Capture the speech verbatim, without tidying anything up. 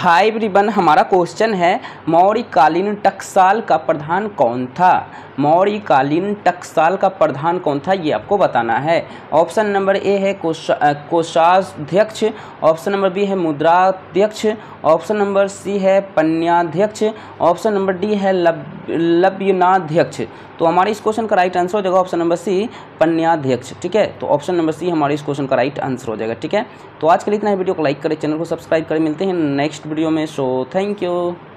Hi everyone, हमारा question है मौर्यकालीन टकसाल का प्रधान कौन था। मौर्यकालीन टकसाल का प्रधान कौन था ये आपको बताना है। ऑप्शन नंबर ए है कोषा कोषाध्यक्ष, ऑप्शन नंबर बी है मुद्राध्यक्ष, ऑप्शन नंबर सी है पन्याध्यक्ष, ऑप्शन नंबर डी है लब लव्यनाध्यक्ष। तो हमारे इस क्वेश्चन का राइट आंसर हो जाएगा ऑप्शन नंबर सी पन्याध्यक्ष। ठीक है, तो ऑप्शन नंबर सी हमारे इस क्वेश्चन का राइट आंसर हो जाएगा। ठीक है, तो आज के लिए इतना ही। वीडियो को लाइक करें, चैनल को सब्सक्राइब करें। मिलते हैं नेक्स्ट वीडियो में। So thank you.